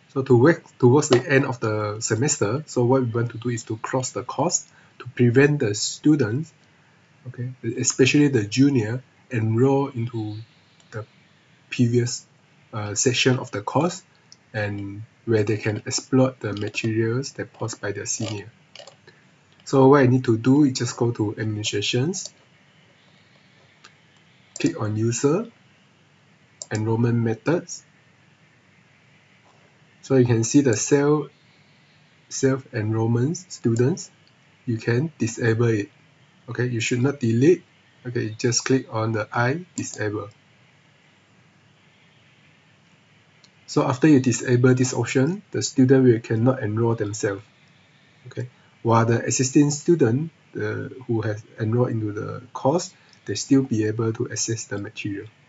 So to work towards the end of the semester, so what we want to do is to cross the course to prevent the students, okay, especially the junior, enroll into the previous section of the course, and where they can exploit the materials that posed by the senior. So what I need to do is just go to administrations, click on user, enrollment methods. So you can see the self-enrollment students. You can disable it. Okay, you should not delete. Okay, just click on the I disable. So after you disable this option, the student cannot enroll themselves. Okay, while the existing student who has enrolled into the course, they still be able to access the material.